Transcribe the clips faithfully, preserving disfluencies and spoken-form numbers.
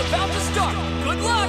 about to start. Good luck!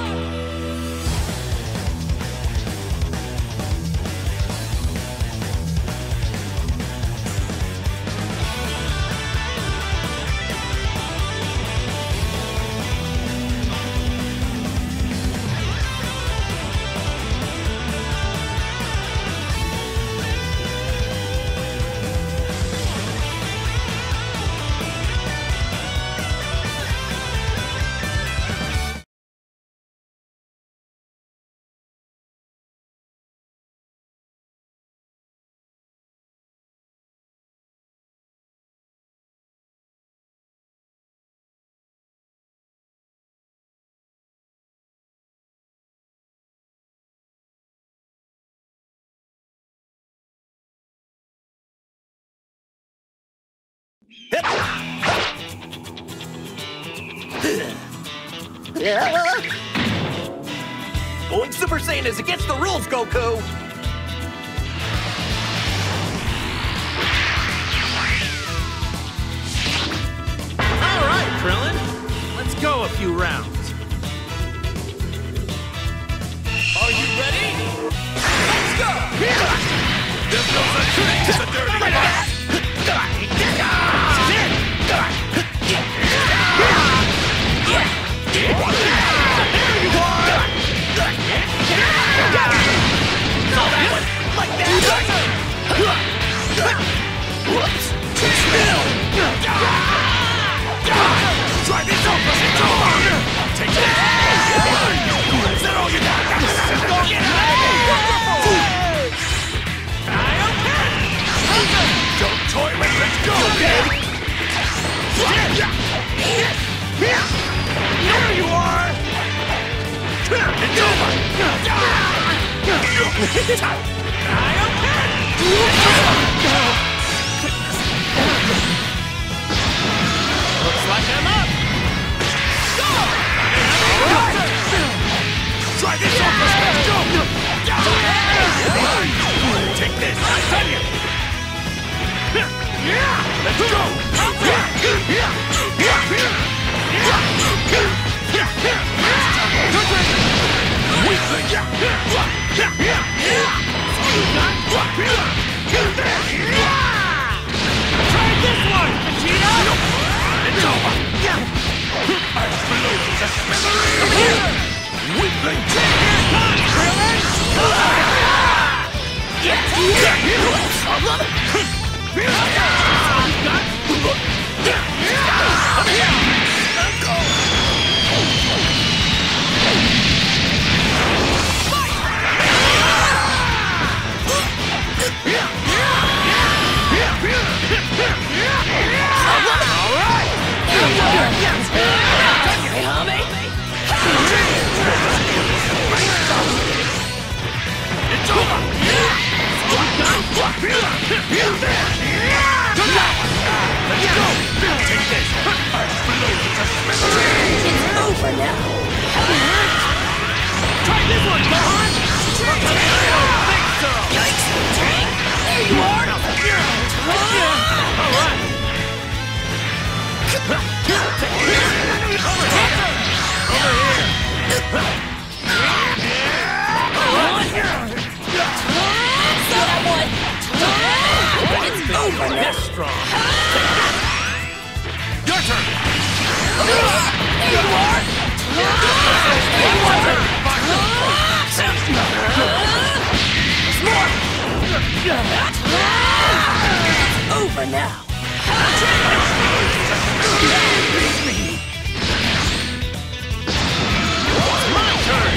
Going Super Saiyan is against the rules, Goku! Alright, Krillin! Let's go a few rounds. Are you ready? Let's go! There's no such thing as a dirty boss! There you are! Saw that one! Like that! Whoops! Try this out, take that! Is that all you got? Go get out of here! Don't toy with it! Let's go, baby! There you are! It's over! Looks like I'm up! Go! Try this on for let's go! Take this! I tell you! Let's go! Try this one, Vegeta! It's over! Over here! Weakling! Here it comes, Krillin! It's over! Let's go! Take this! It's over now. Try this one, Gohan! I don't think so! Yikes! There you are! Alright! Over here! Over here! That one! It's over now. This strong! Your turn! There you are! One more turn! It's over now. My turn!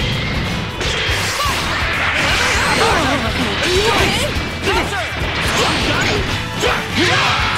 Are you okay? Counter!